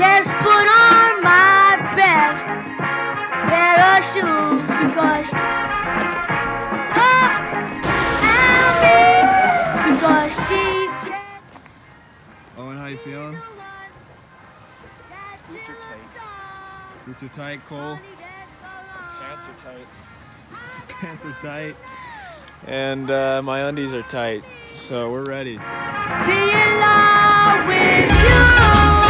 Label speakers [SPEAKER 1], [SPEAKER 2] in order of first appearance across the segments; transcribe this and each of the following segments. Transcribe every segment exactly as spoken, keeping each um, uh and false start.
[SPEAKER 1] Just put on my best pair of shoes because oh, I'll be because she.
[SPEAKER 2] Owen, how you feeling?
[SPEAKER 3] Boots are tight.
[SPEAKER 2] Boots are tight, Cole.
[SPEAKER 3] Pants are tight.
[SPEAKER 2] Pants are tight.
[SPEAKER 3] And uh, my undies are tight.
[SPEAKER 2] So we're ready.
[SPEAKER 1] Be in love with you.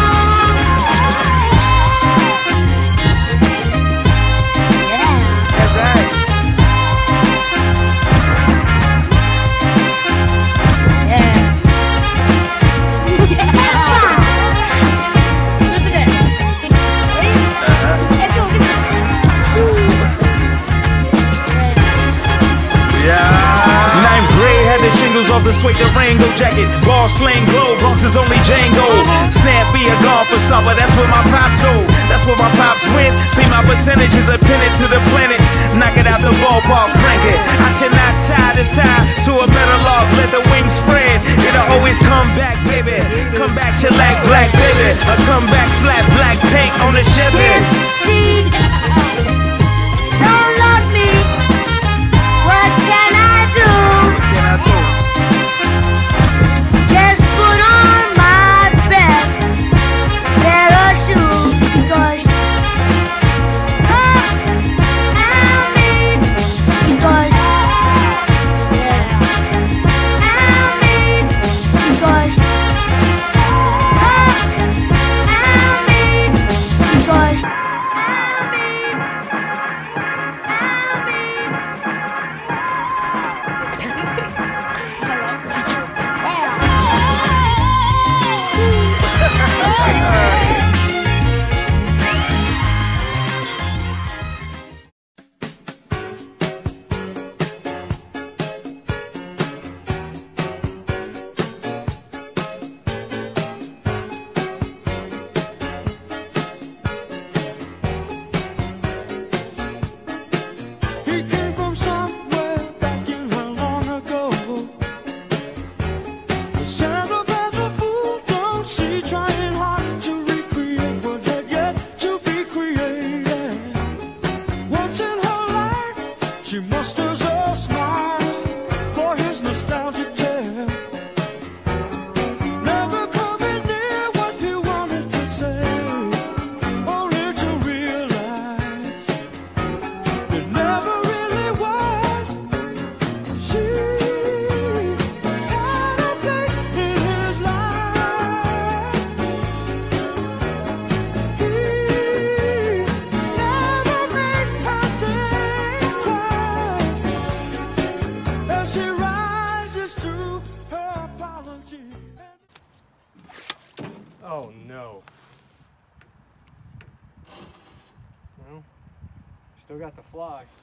[SPEAKER 4] Off the suede Durango jacket, ball sling glow, Bronx is only Django. Snappy a golfer stomper, that's where my pops go. That's where my pops went. See my percentages are pinned to the planet. Knock it out the ballpark, frank it. I should not tie this tie to a metal log. Let the wings spread. It'll always come back, baby. Come back, shellac, black, baby. A come back, flat, black paint on the Chevy.
[SPEAKER 1] She don't love me. What can I do?
[SPEAKER 4] What can I do?
[SPEAKER 1] Just put on my best pair of shoes because oh, I'll be because yeah, I'll be because oh, I'll be because I'll be
[SPEAKER 5] she musters a smile for his nostalgic tale. Never coming near what he wanted to say, only to realize it never really was. She had a place in his life. He never made her think twice. As she rises to her apology.
[SPEAKER 3] Oh no. Well, still got the fly.